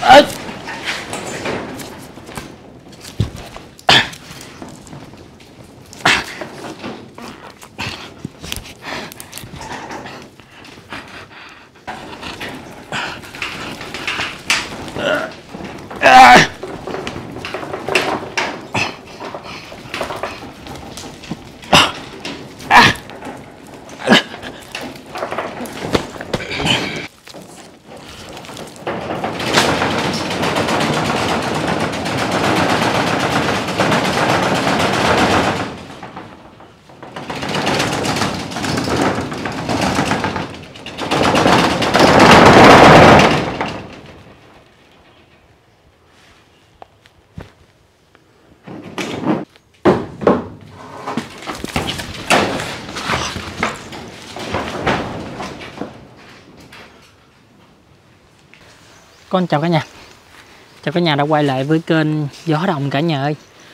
Con chào cả nhà. Chào cả nhà đã quay lại với kênh Gió Đồng cả nhà ơi.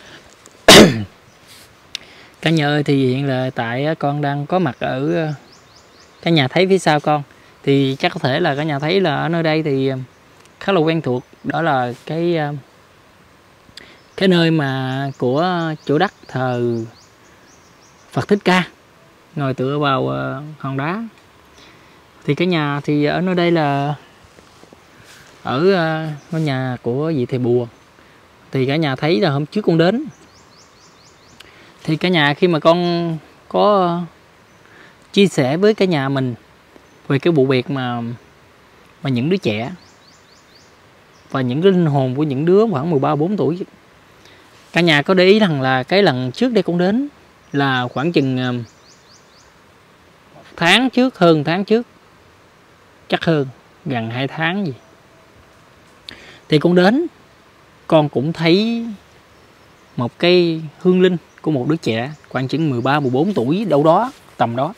Cả nhà ơi, thì hiện là tại con đang có mặt ở, cả nhà thấy phía sau con thì chắc có thể là cả nhà thấy là ở nơi đây thì khá là quen thuộc. Đó là cái nơi mà của chỗ đất thờ Phật Thích Ca ngồi tựa vào hòn đá. Thì cả nhà thì ở nơi đây là ở ngôi nhà của vị thầy Bùa. Thì cả nhà thấy là hôm trước con đến thì cả nhà, khi mà con có chia sẻ với cả nhà mình về cái vụ việc mà những đứa trẻ và những cái linh hồn của những đứa khoảng 13-14 tuổi, cả nhà có để ý rằng là cái lần trước đây con đến là khoảng chừng tháng trước, hơn tháng trước, chắc hơn gần 2 tháng gì, thì con đến con cũng thấy một cái hương linh của một đứa trẻ khoảng chừng 13-14 tuổi đâu đó, tầm đó.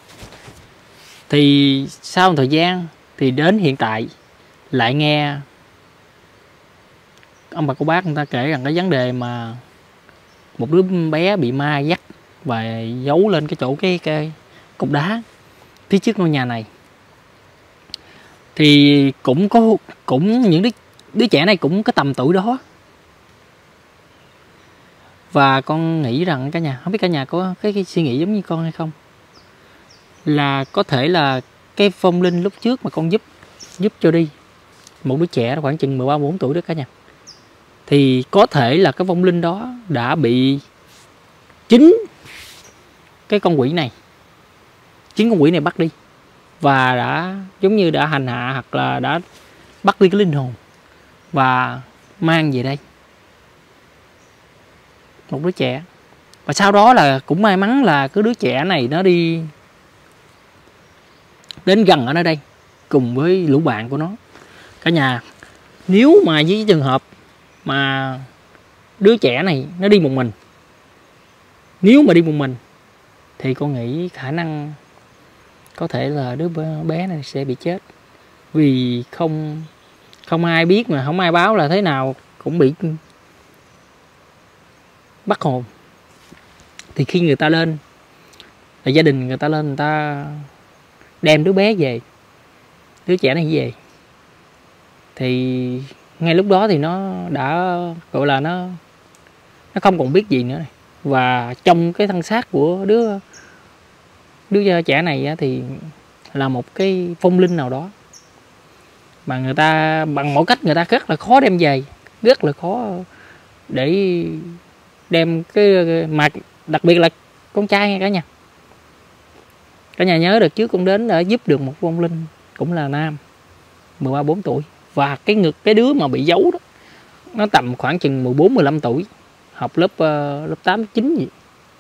Thì sau một thời gian thì đến hiện tại lại nghe ông bà cô bác người ta kể rằng cái vấn đề mà một đứa bé bị ma dắt và giấu lên cái chỗ cái cục đá phía trước ngôi nhà này. Thì cũng những đứa trẻ này cũng có tầm tuổi đó. Và con nghĩ rằng cả nhà, không biết cả nhà có cái suy nghĩ giống như con hay không, là có thể là cái phong linh lúc trước mà con giúp cho đi một đứa trẻ khoảng chừng 13-14 tuổi đó cả nhà, thì có thể là cái phong linh đó đã bị chính con quỷ này bắt đi, và đã giống như đã hành hạ hoặc là đã bắt đi cái linh hồn và mang về đây một đứa trẻ. Và sau đó là cũng may mắn là cái đứa trẻ này nó đi đến gần ở nơi đây cùng với lũ bạn của nó. Cả nhà, nếu mà với trường hợp mà đứa trẻ này nó đi một mình, nếu mà đi một mình thì con nghĩ khả năng có thể là đứa bé này sẽ bị chết, vì không ai biết mà không ai báo là thế nào cũng bị bắt hồn. Thì khi người ta lên, là gia đình người ta lên, người ta đem đứa bé về, đứa trẻ này về, thì ngay lúc đó thì nó đã gọi là nó không còn biết gì nữa này. Và trong cái thân xác của đứa trẻ này thì là một cái phong linh nào đó mà người ta bằng mọi cách người ta rất là khó đem về, rất là khó để đem cái, mà đặc biệt là con trai nha cả nhà. Cả nhà nhớ đợt trước con đến đã giúp được một vong linh cũng là nam 13-14 tuổi, và cái đứa mà bị giấu đó nó tầm khoảng chừng 14-15 tuổi, học lớp 8-9 gì.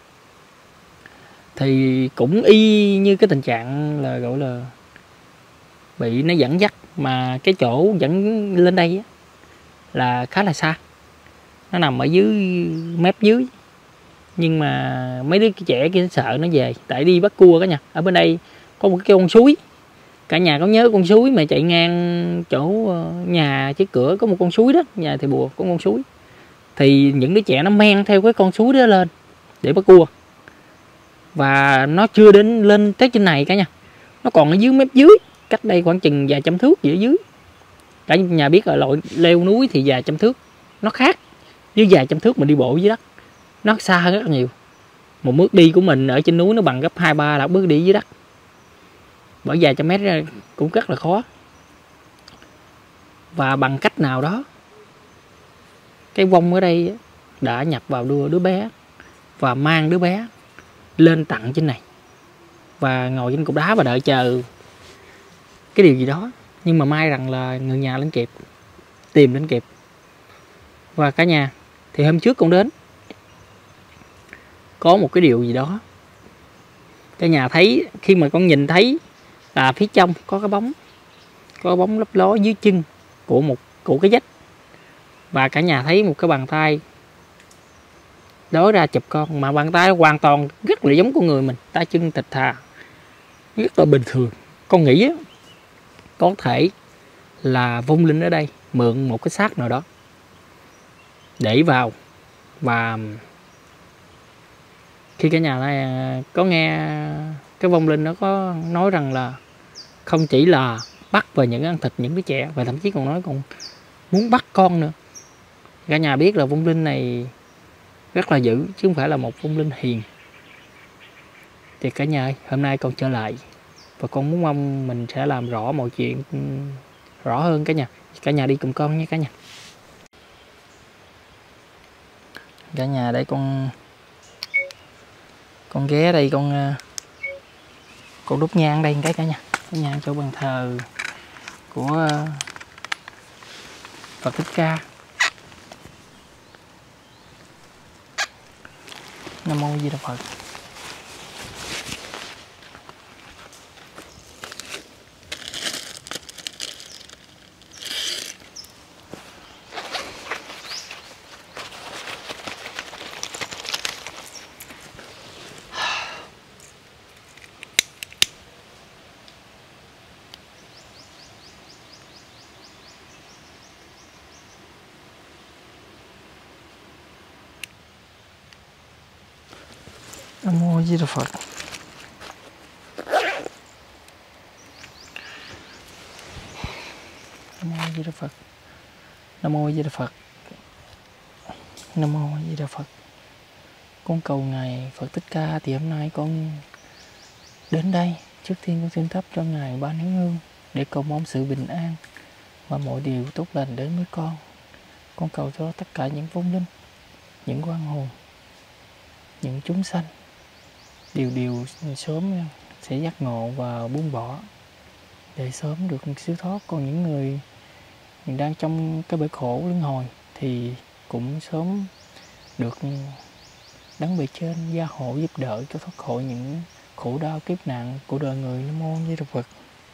Thì cũng y như cái tình trạng là gọi là bị nó dẫn dắt, mà cái chỗ dẫn lên đây á, là khá là xa, nó nằm ở dưới mép dưới. Nhưng mà mấy đứa trẻ kia sợ nó về, tại đi bắt cua cả nhà. Ở bên đây có một cái con suối, cả nhà có nhớ con suối mà chạy ngang chỗ nhà trước cửa có một con suối đó, nhà thầy Bùa có con suối, thì những đứa trẻ nó men theo cái con suối đó lên để bắt cua. Và nó chưa đến lên tới trên này cả nhà, nó còn ở dưới mép dưới, cách đây khoảng chừng vài trăm thước gì ở dưới. Cả nhà biết là loại leo núi thì vài trăm thước nó khác với vài trăm thước mình đi bộ dưới đất, nó xa hơn rất nhiều. Một bước đi của mình ở trên núi nó bằng gấp 2-3 là bước đi dưới đất, bởi vài trăm mét ra cũng rất là khó. Và bằng cách nào đó cái vong ở đây đã nhập vào đứa bé và mang đứa bé lên tặng trên này và ngồi trên cục đá và đợi chờ cái điều gì đó. Nhưng mà may rằng là người nhà lên kịp, tìm đến kịp. Và cả nhà thì hôm trước con đến, có một cái điều gì đó cả nhà thấy khi mà con nhìn thấy là phía trong có cái bóng lấp ló dưới chân của cái vách, và cả nhà thấy một cái bàn tay ló ra chụp con, mà bàn tay hoàn toàn rất là giống con người mình, tay chân thịt thà rất là bình thường. Con nghĩ có thể là vong linh ở đây mượn một cái xác nào đó để vào. Và khi cả nhà này có nghe cái vong linh nó có nói rằng là không chỉ là bắt và những ăn thịt những đứa trẻ, và thậm chí còn nói còn muốn bắt con nữa. Cả nhà biết là vong linh này rất là dữ chứ không phải là một vong linh hiền. Thì cả nhà ơi, hôm nay con trở lại và con muốn mong mình sẽ làm rõ mọi chuyện rõ hơn cả nhà. Cả nhà đi cùng con nhé cả nhà. Cả nhà đây con ghé đây, con đốt nhang đây cái cả nhà. Cái nhang chỗ bàn thờ của Phật Thích Ca. Nam mô Di Đà Phật. Nam mô Di Đà Phật. Nam mô Di Đà Phật. Nam mô Di Đà Phật. Nam mô Di Đà Phật. Con cầu ngài Phật Thích Ca thì hôm nay con đến đây, trước tiên con xin thắp cho ngài 3 nén hương để cầu mong sự bình an và mọi điều tốt lành đến với con. Con cầu cho tất cả những vong linh, những oan hồn, những chúng sanh đều sớm sẽ giác ngộ và buông bỏ để sớm được siêu thoát. Còn những người đang trong cái bể khổ luân hồi thì cũng sớm được đấng bề trên gia hộ giúp đỡ cho thoát khỏi những khổ đau kiếp nạn của đời người. Nam mô Di Đà Phật.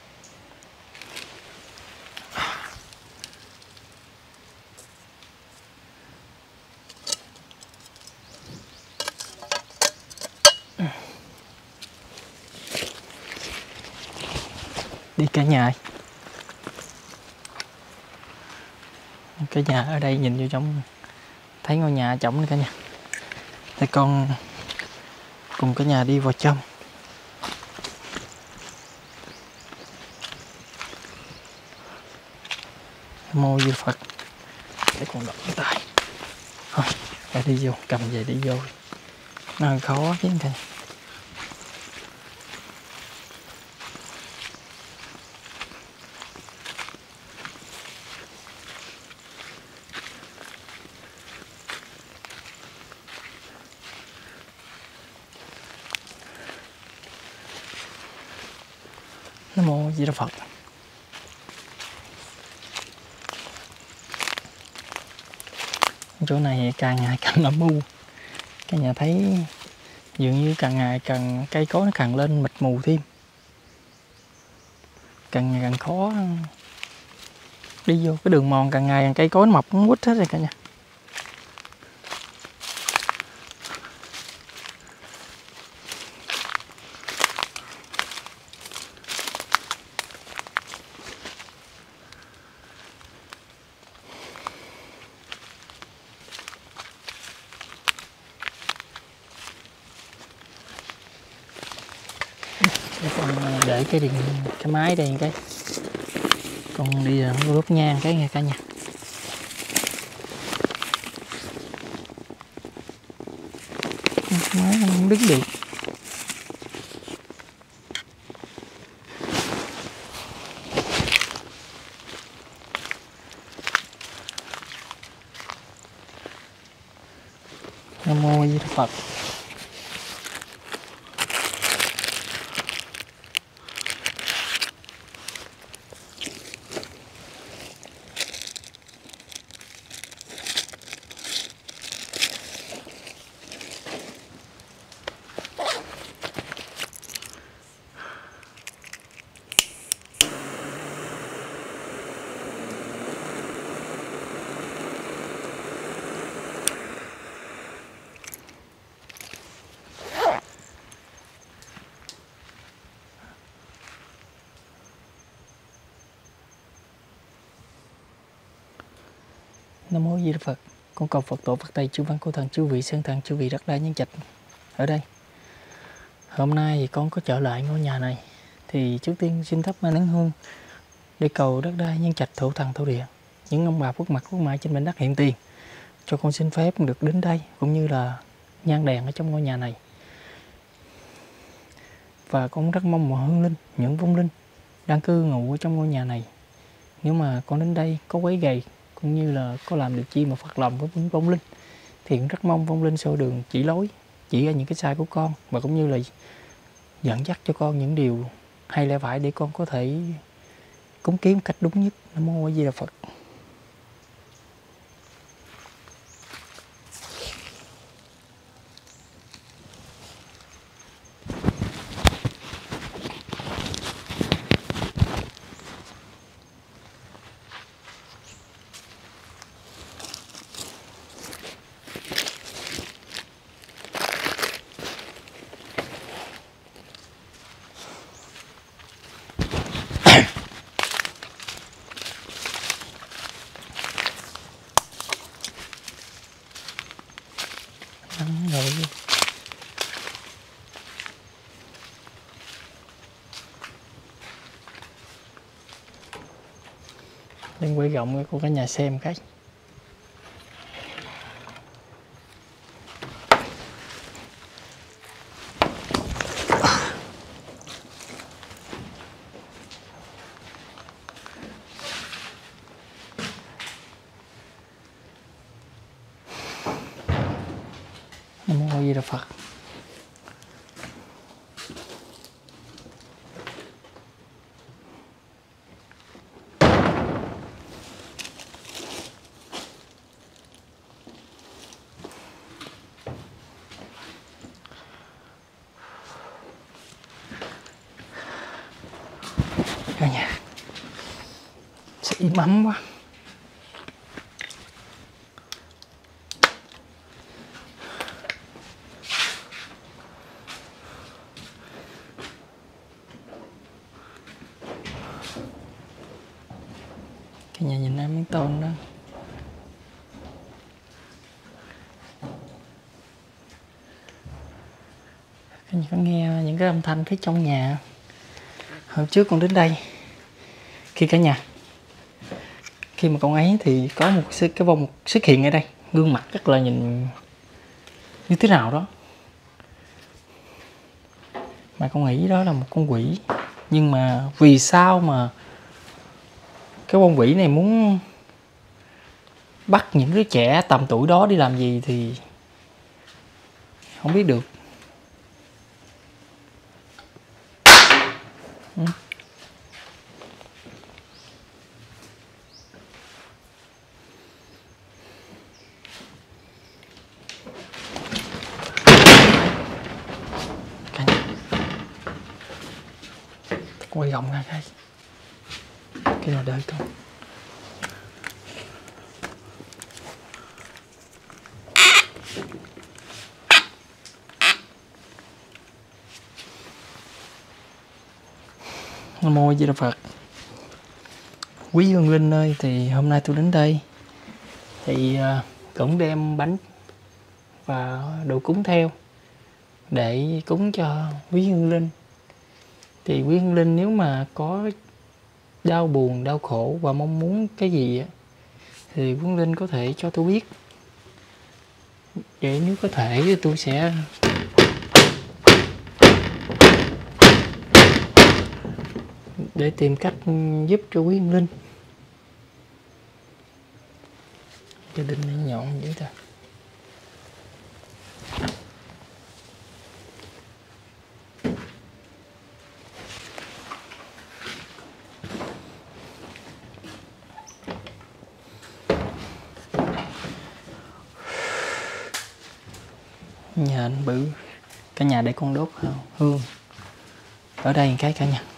Đi cả nhà ơi. Cả nhà ở đây nhìn vô trong thấy ngôi nhà trống nữa cả nhà. Thì con cùng cả nhà đi vào trong. Nam mô Di Đà Phật. Để con đọc cái tay. Thôi, phải đi vô, cầm về đi vô. Nó hơi khó chứ thầy. Nam mô Di Đà Phật. Chỗ này càng ngày càng âm u. Cả nhà thấy dường như càng ngày càng cây cối nó càng lên mịt mù thêm. Càng ngày càng khó đi vô cái đường mòn, càng ngày cây cối nó mọc nó quýt hết rồi cả nhà. Để con để cái máy đây cái Con đi ra đốt nhang cái nghe cả nhà. Máy không đứng được. Nam mô A Di Đà Phật. Nam mô A Di Đà Phật. Con cầu Phật tổ Phật Tây chư văn cô thần chư vị sơn thần chư vị đất đai nhân trạch ở đây. Hôm nay thì con có trở lại ngôi nhà này, thì trước tiên xin thắp nén hương để cầu đất đai nhân trạch thổ thần thổ địa, những ông bà phước mặt phước mại trên mảnh đất hiện tiền cho con xin phép được đến đây, cũng như là nhang đèn ở trong ngôi nhà này. Và con rất mong mọi hương linh, những vong linh đang cư ngụ ở trong ngôi nhà này, nếu mà con đến đây có quấy gầy cũng như là có làm được chi mà phật lòng với những vong linh, thì cũng rất mong vong linh soi đường chỉ lối, chỉ ra những cái sai của con, và cũng như là dẫn dắt cho con những điều hay lẽ phải để con có thể cúng kiến một cách đúng nhất. Nam mô A Di Đà Phật. Rồi. Lên quay rộng của cả nhà xem cái. Nam mô A Di Đà Phật. Cả nhà sẽ im ấm quá. Cả nhà nhìn em miếng tôm đó. Cả nhà có nghe những cái âm thanh phía trong nhà. Hôm trước con đến đây, khi mà con ấy thì có một cái vong xuất hiện ở đây, gương mặt rất là nhìn như thế nào đó, mà con nghĩ đó là một con quỷ. Nhưng mà vì sao mà cái con quỷ này muốn bắt những đứa trẻ tầm tuổi đó đi làm gì thì không biết được. Quay rộng ra cái nào đợi con. Nam mô A Di Đà Phật. Quý hương linh ơi, thì hôm nay tôi đến đây thì cũng đem bánh và đồ cúng theo để cúng cho quý hương linh. Thì quý hương linh nếu mà có đau buồn, đau khổ và mong muốn cái gì á, thì Quân Linh có thể cho tôi biết. Vậy nếu có thể tôi sẽ để tìm cách giúp cho Quý Linh. Gia đình này nhọn dữ ta. Nhà anh bự. Cả nhà để con đốt hương ở đây cái cả nhà.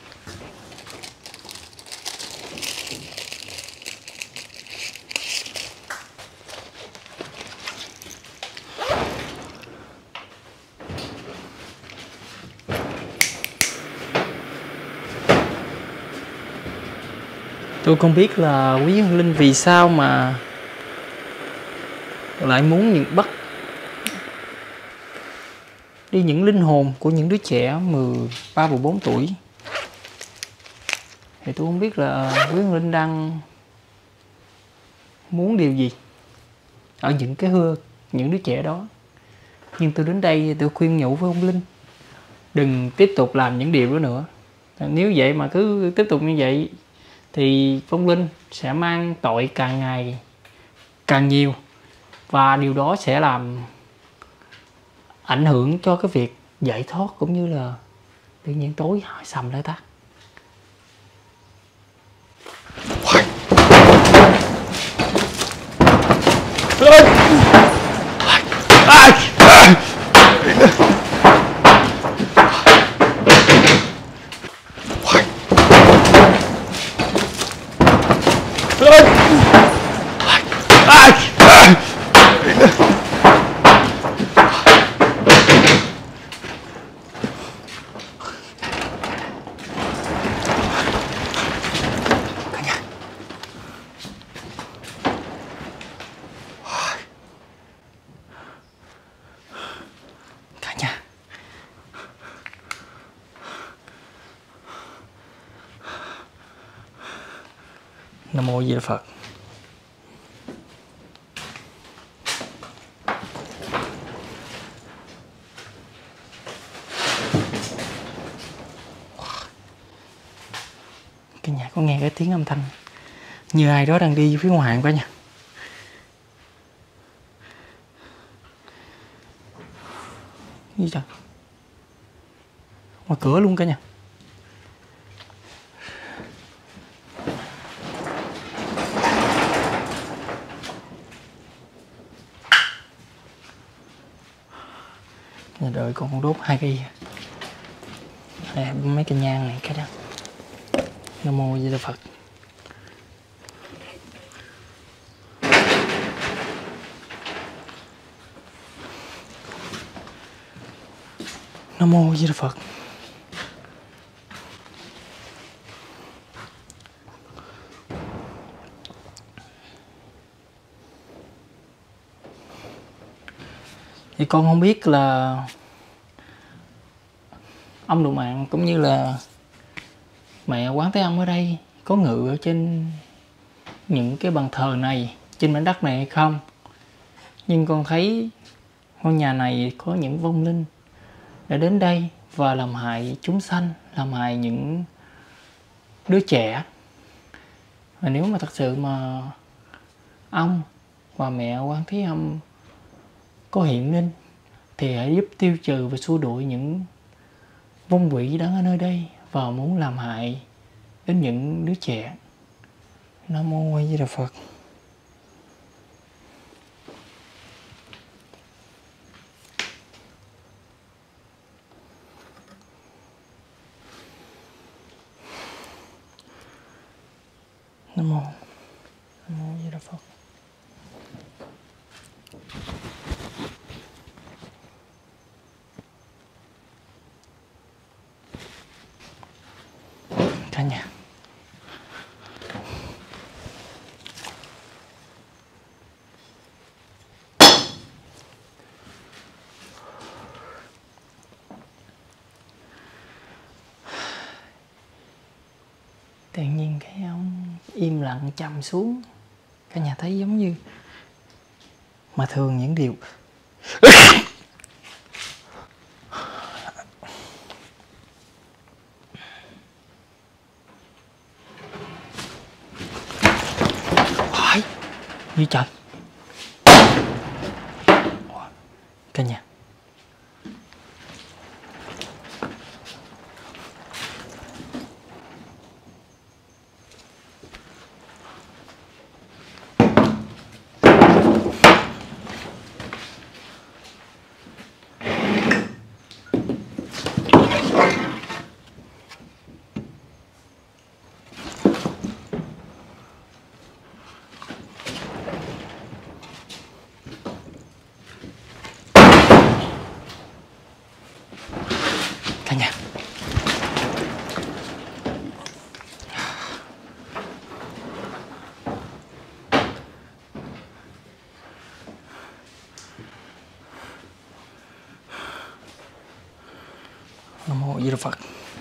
Tôi không biết là Quý Hương Linh vì sao mà lại muốn bắt đi những linh hồn của những đứa trẻ 13, 14 tuổi. Thì tôi không biết là Quý Hương Linh đang muốn điều gì ở những đứa trẻ đó. Nhưng tôi đến đây tôi khuyên nhủ với ông Linh đừng tiếp tục làm những điều đó nữa. Nếu vậy mà cứ tiếp tục như vậy thì Phong Linh sẽ mang tội càng ngày càng nhiều, và điều đó sẽ làm ảnh hưởng cho cái việc giải thoát, cũng như là tự nhiên tối sầm lại ta. Nam mô Di Đà Phật. Cái nhà có nghe cái tiếng âm thanh như ai đó đang đi phía ngoài quá nha. Gì trời? Ngoài cửa luôn cả nhà. Nhà đợi con đốt hai mấy cây nhang này cái đó. Nam mô Di Đà Phật. Nam mô Di Đà Phật. Thì con không biết là ông Độ Mạng cũng như là mẹ Quán Thế Âm ở đây có ngự ở trên những cái bàn thờ này, trên mảnh đất này hay không. Nhưng con thấy ngôi nhà này có những vong linh đã đến đây và làm hại chúng sanh, làm hại những đứa trẻ. Và nếu mà thật sự mà ông và mẹ Quán Thế Âm có hiện linh thì hãy giúp tiêu trừ và xua đuổi những vong quỷ đang ở nơi đây và muốn làm hại đến những đứa trẻ. Nam mô A Di Đà Phật. Nam mô A Di Đà Phật. Cả nhà. Tự nhiên cái ông im lặng trầm xuống. Cả nhà thấy giống như mà thường những điều hỏi như trời. Cả nhà cả nhà Nam Mô Di Đà Phật.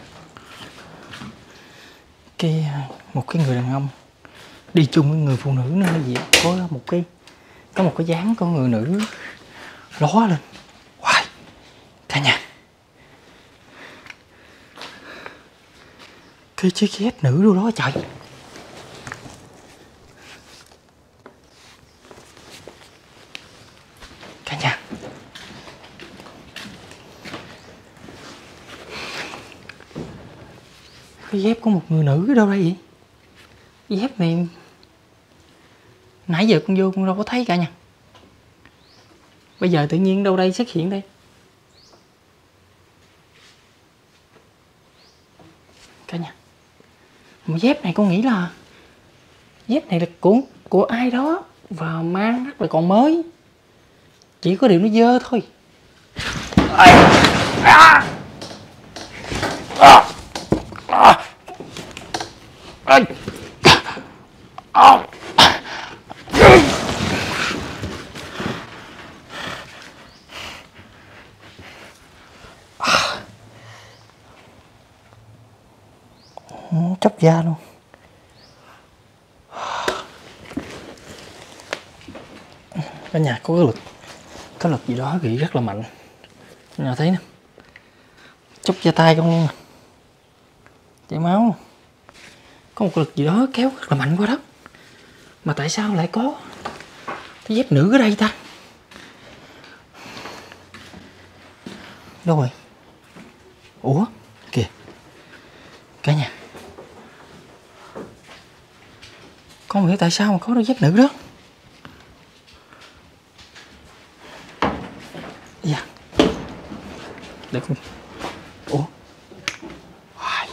Một cái người đàn ông đi chung với người phụ nữ nữa hay gì, có một cái dáng con người nữ ló lên. Hoài cả nhà, cái chiếc dép nữ đâu đó trời. Cả nhà cái dép của một người nữ đâu đây vậy? Cái dép này nãy giờ con vô con đâu có thấy cả nhà. Bây giờ tự nhiên đâu đây xuất hiện đây? Cả nhà, một dép này con nghĩ là dép này là của ai đó và mang rất là còn mới. Chỉ có điều nó dơ thôi. Chóc da luôn. Cả nhà có cái lực gì đó gỉ rất là mạnh. Cả nhà thấy nè, chóc da tay con luôn nè, chảy máu. Có một cái lực gì đó kéo rất là mạnh qua đó. Mà tại sao lại có cái dép nữ ở đây ta? Đâu rồi? Ủa kìa cả nhà, con hiểu tại sao mà có đôi dép nữ đó. Dạ để con. Ủa hoài.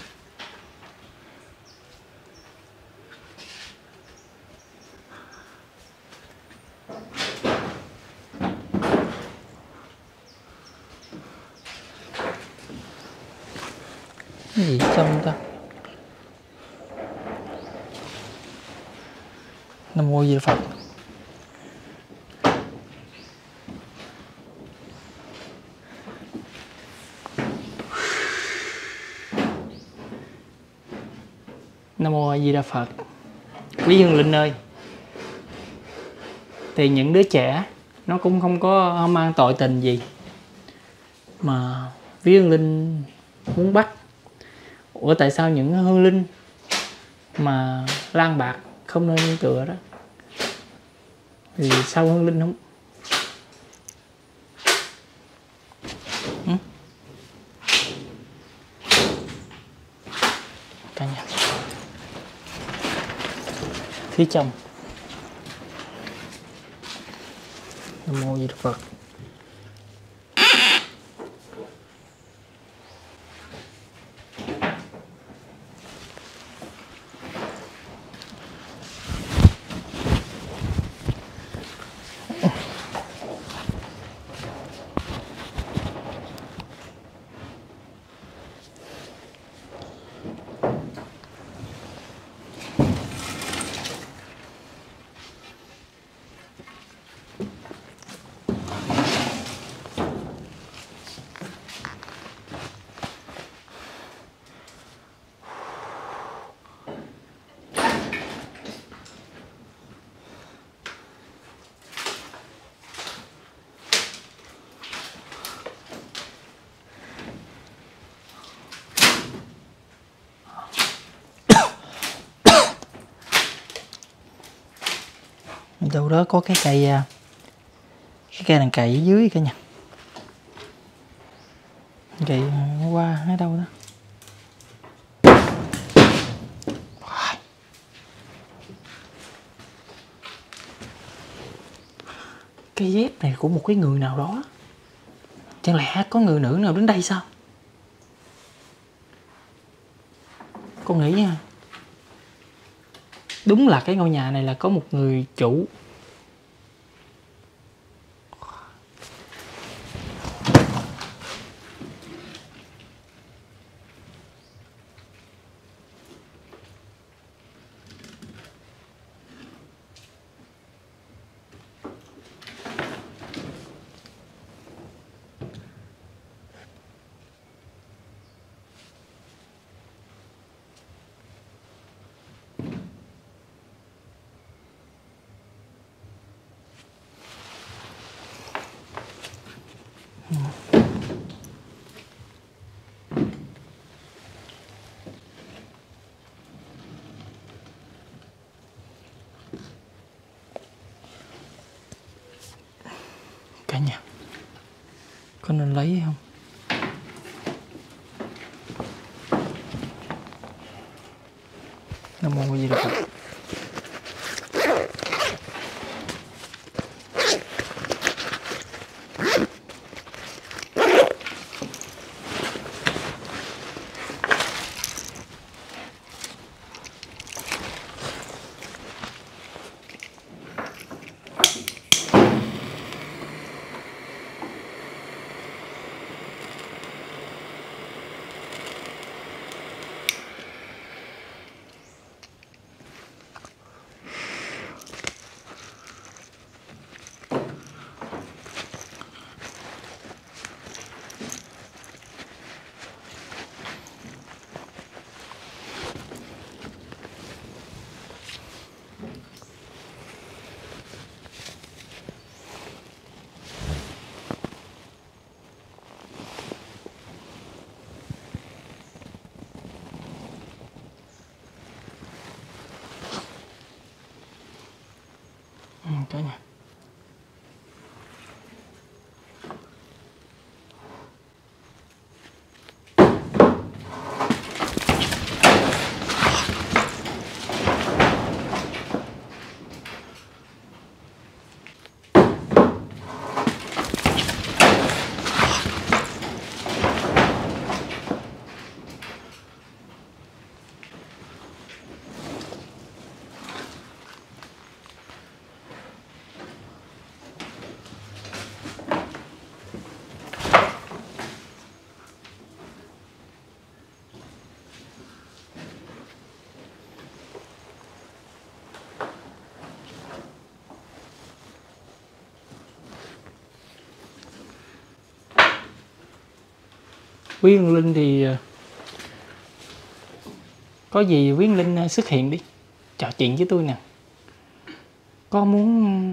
Cái gì trong ta? Nam Mô Di Đà Phật. Nam Mô Di Đà Phật. Quý hương linh ơi, thì những đứa trẻ nó cũng không có mang tội tình gì mà quý hương linh muốn bắt. Ủa tại sao những hương linh mà lang bạc không nơi nương tựa đó thì sao hương linh không? Cả nhà phía trong. Nam Mô Di Đà Phật. Đâu đó có cái cây đàn cày ở dưới cả nhà. Cây nó qua ở đâu đó. Cái dép này của một cái người nào đó. Chẳng lẽ có người nữ nào đến đây sao? Con nghĩ nha, đúng là cái ngôi nhà này là có một người chủ. Cả nhà, có nên lấy không? Nam mô gì được Phật. Cả nhà. Quý Hương Linh thì có gì Quý Hương Linh xuất hiện đi, trò chuyện với tôi nè. Có muốn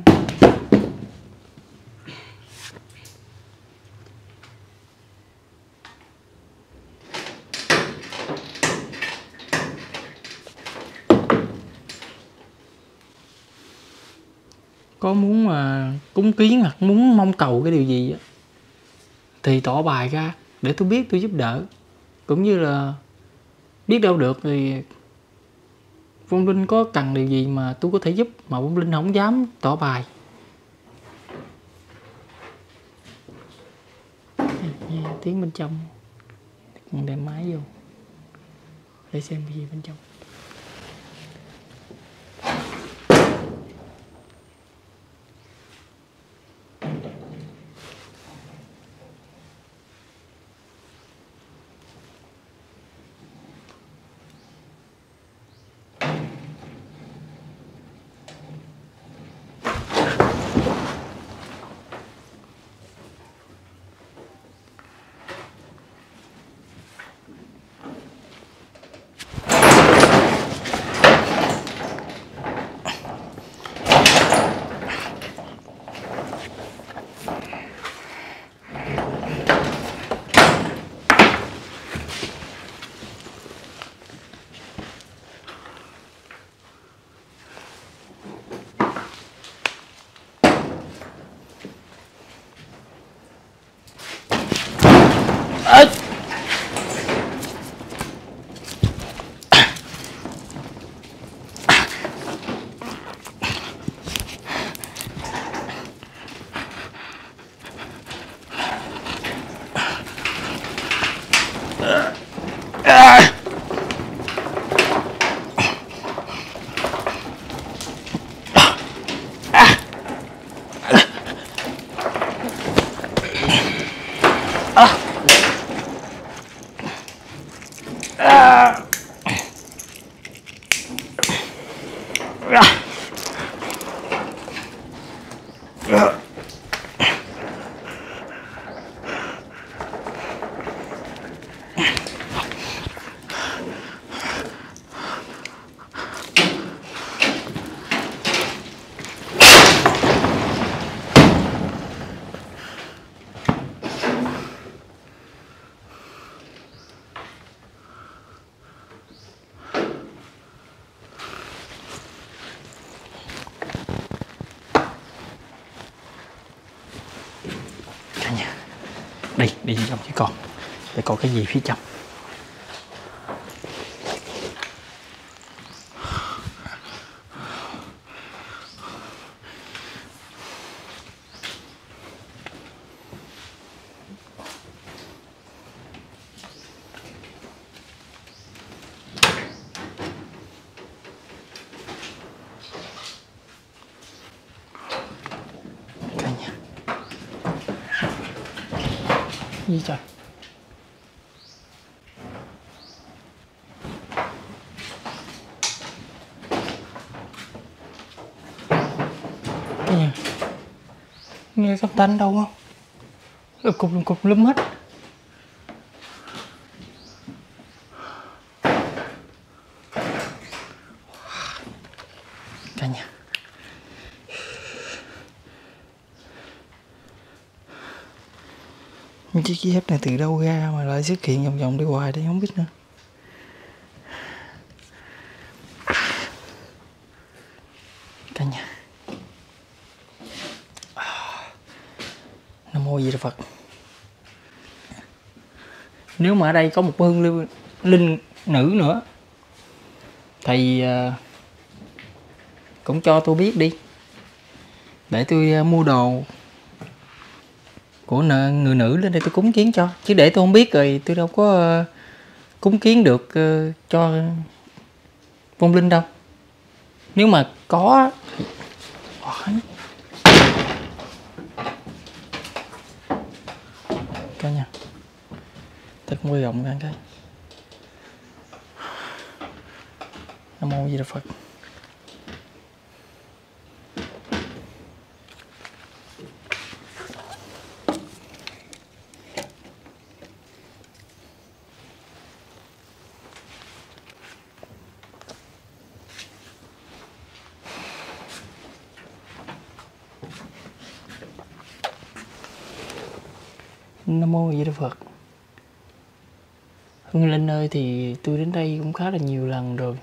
cúng kiến hoặc muốn mong cầu cái điều gì á thì tỏ bài ra để tôi biết, tôi giúp đỡ. Cũng như là biết đâu được thì Vong Linh có cần điều gì mà tôi có thể giúp mà Vong Linh không dám tỏ bài. Tiếng bên trong, con đem máy vô để xem cái gì bên trong. Đi trong chứ còn để có cái gì phía trong. Gì trời? Cái gì? Nghe cái tanh đâu không? Cục lum hết. Cả nhà. Chiếc dép này từ đâu ra mà lại xuất hiện vòng vòng đi hoài đây không biết nữa. Cả nhà. Nam mô Di Đà Phật. Nếu mà ở đây có một hương linh nữ nữa thì cũng cho tôi biết đi để tôi mua đồ của người nữ lên đây tôi cúng kiến cho, chứ để tôi không biết rồi tôi đâu có cúng kiến được cho vong linh đâu. Nếu mà có cả nhà thật nguy rộng ra cái. Nam mô Di Đà Phật. Nam mô Di Đà Phật. Hương linh ơi, thì tôi đến đây cũng khá là nhiều lần rồi.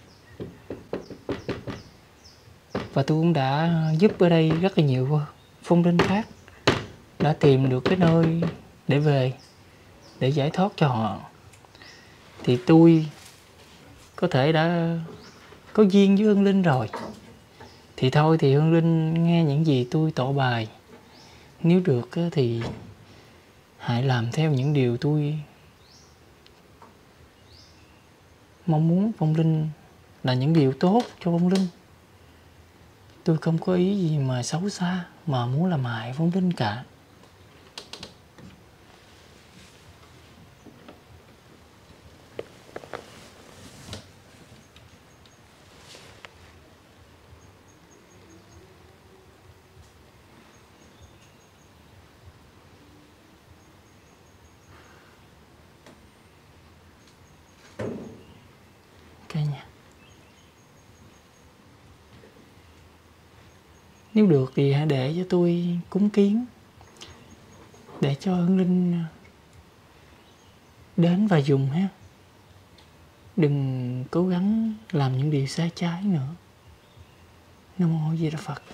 Và tôi cũng đã giúp ở đây rất là nhiều phong linh khác đã tìm được cái nơi để về, để giải thoát cho họ. Thì tôi có thể đã có duyên với Hương Linh rồi. Thì thôi thì Hương Linh nghe những gì tôi tỏ bài. Nếu được thì hãy làm theo những điều tôi mong muốn vong linh, là những điều tốt cho vong linh. Tôi không có ý gì mà xấu xa mà muốn làm hại vong linh cả. Cả nhà, nếu được thì hãy để cho tôi cúng kiến, để cho Hương Linh đến và dùng ha. Đừng cố gắng làm những điều sai trái nữa. Nam mô Di Đà Phật.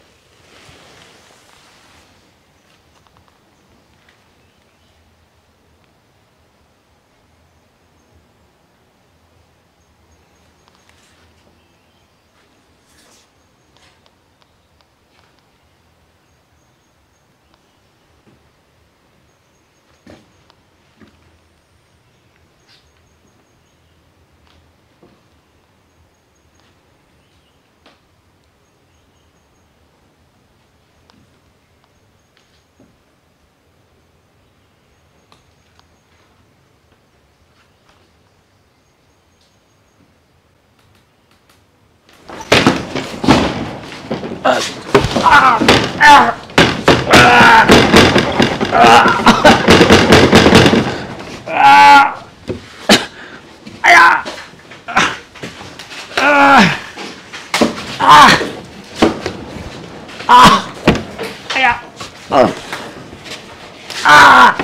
Ây da. À.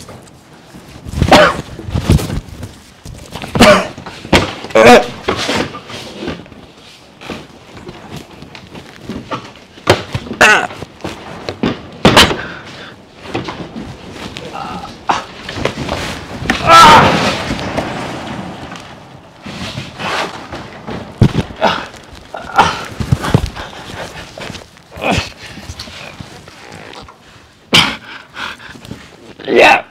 Yeah.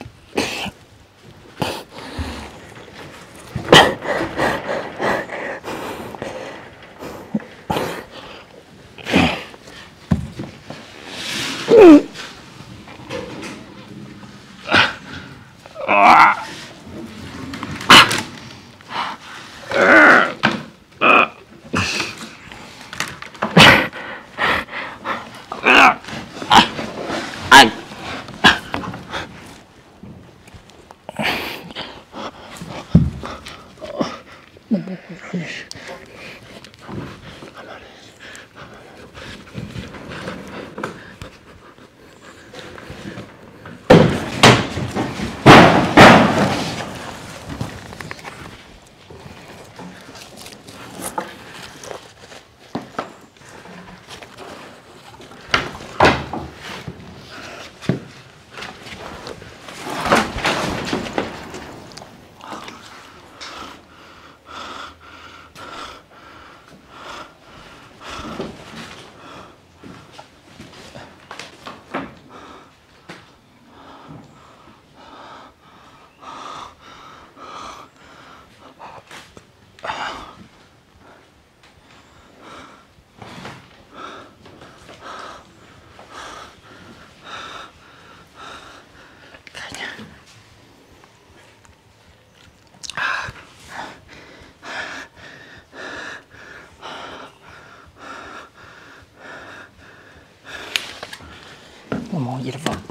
Nam mô Di Đà Phật.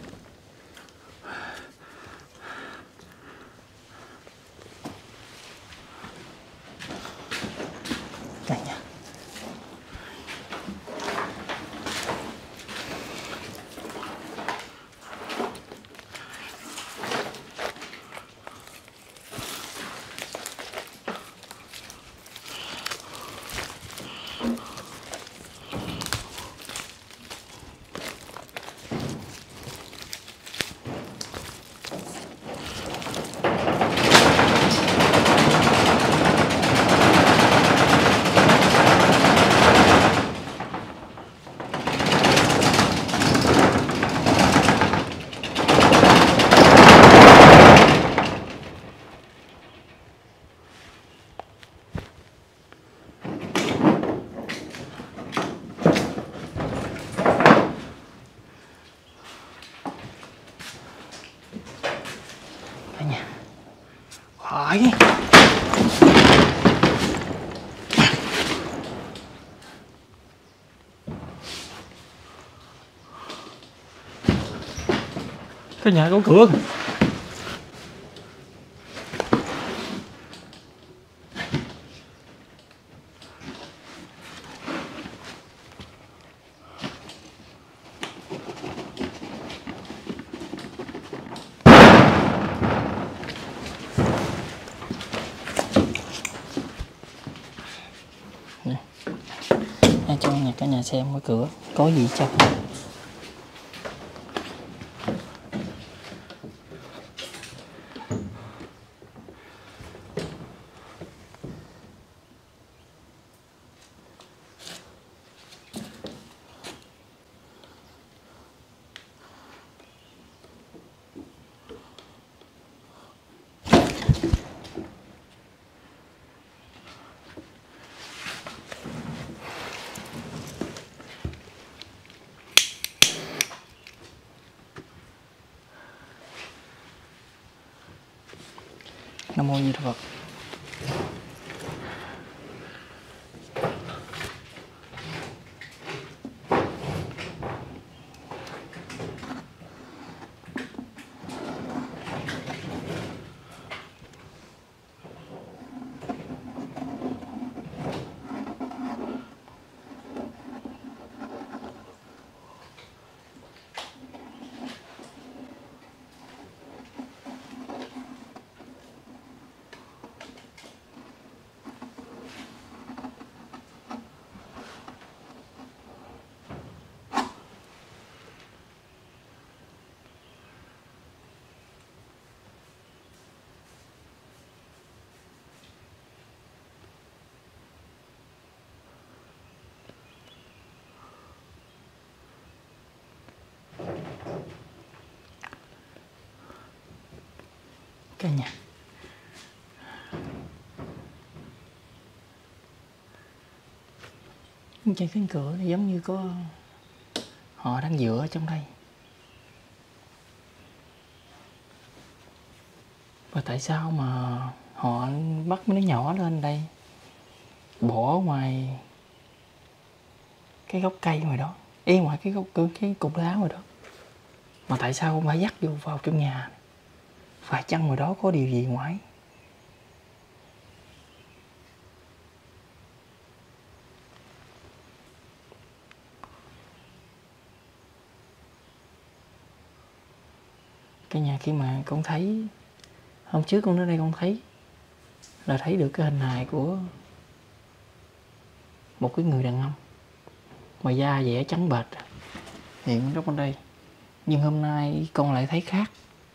Đây nha. Đây nha. Khỏi. Cái nhà có cửa. Cho cả nhà xem cái cửa có gì chắc. Nam mô Di Đà Phật. Cả nhà, trên cánh cửa này giống như có họ đang dựa ở trong đây. Và tại sao mà họ bắt mấy đứa nhỏ lên đây, bỏ ngoài cái gốc cây ngoài đó, ngoài cái gốc cái cục đá ngoài đó, mà tại sao không phải dắt vô vào trong nhà? Phải chăng ngoài đó có điều gì ngoài? Cái nhà khi mà con thấy hôm trước con đến đây, con thấy là thấy được cái hình hài của một cái người đàn ông mà da dẻ trắng bệch hiện trong đây, nhưng hôm nay con lại thấy khác.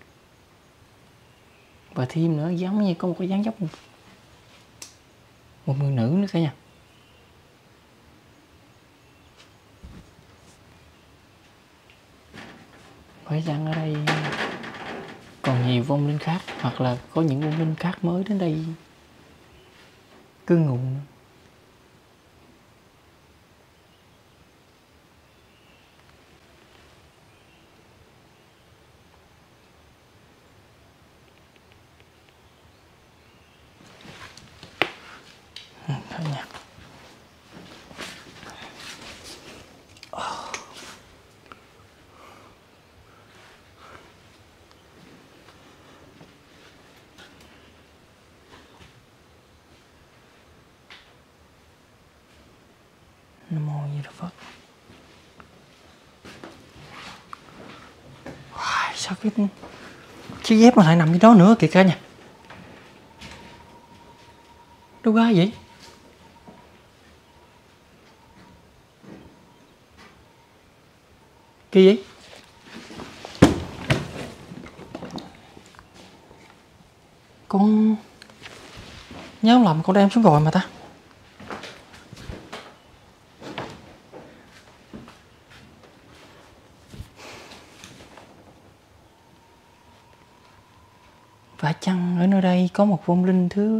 Và thêm nữa, giống như có một cái dáng dấp một người nữ nữa cả nhà. Phải chăng ở đây còn nhiều vong linh khác, hoặc là có những vong linh khác mới đến đây cư ngụ nữa? Thôi nha. Nam mô Di Đà Phật. Sao cái chiếc dép mà lại nằm dưới đó nữa kìa cả nhà? Đâu ra vậy? Kỳ vậy? Con nhớ không lầm con đem xuống rồi mà ta. Phải chăng ở nơi đây có một vong linh thứ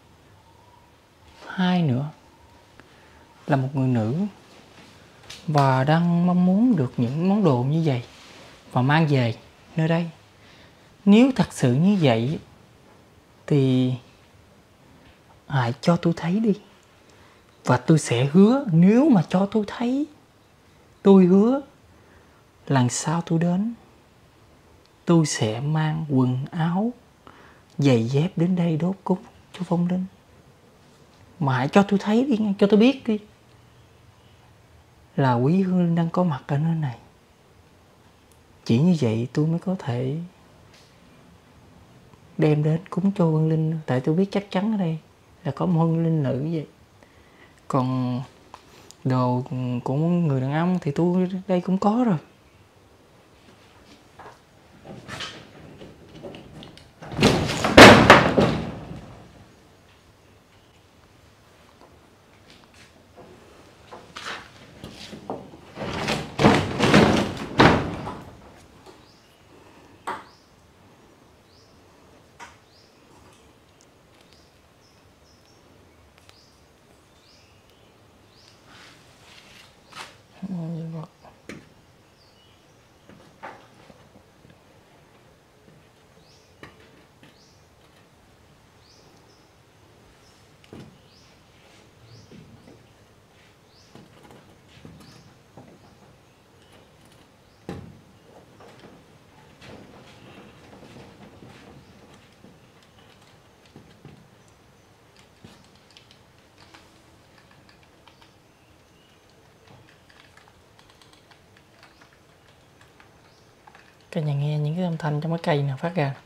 hai nữa, là một người nữ, và đang mong muốn được những món đồ như vậy và mang về nơi đây? Nếu thật sự như vậy thì hãy cho tôi thấy đi, và tôi sẽ hứa, nếu mà cho tôi thấy, tôi hứa lần sau tôi đến, tôi sẽ mang quần áo, giày dép đến đây đốt cúng cho vong linh. Mà hãy cho tôi thấy đi, cho tôi biết đi là quý hương linh đang có mặt ở nơi này. Chỉ như vậy tôi mới có thể đem đến cúng cho hương linh. Tại tôi biết chắc chắn ở đây là có một hương linh nữ vậy. Còn đồ của người đàn ông thì tôi đây cũng có rồi. Cả nhà nghe những cái âm thanh trong cái cây nào phát ra.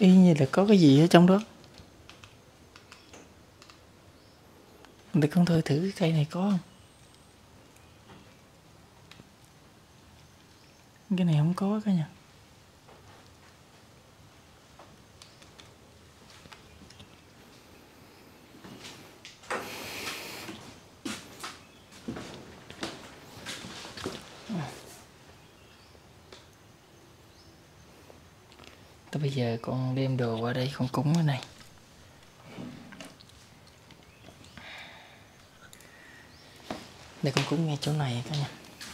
y như là có cái gì ở trong đó. Để con thử cái cây này có không. Cái này không có cả nhà. Tới bây giờ con đem đồ qua đây con cúng cái này. Để con cúng ngay chỗ này cả nhà.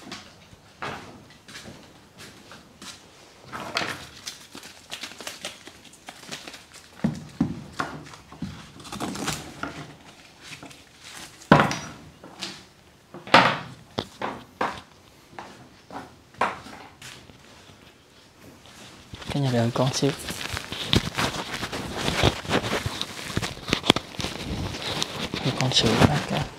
Cả nhà đợi con xíu. Để con sửa lại cả.